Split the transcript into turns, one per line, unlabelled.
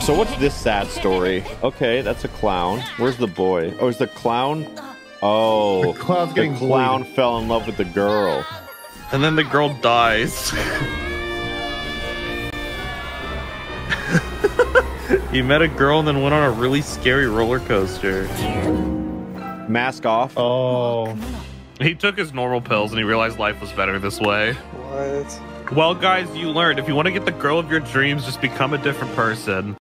So what's this sad story? Okay, that's a clown. Where's the boy? Oh, is the clown? Oh, the clown fell in love with the girl.
And then the girl dies. He met a girl and then went on a really scary roller coaster.
Mask off.
Oh.
He took his normal pills and he realized life was better this way.
What?
Well, guys, you learned if you want to get the girl of your dreams, just become a different person.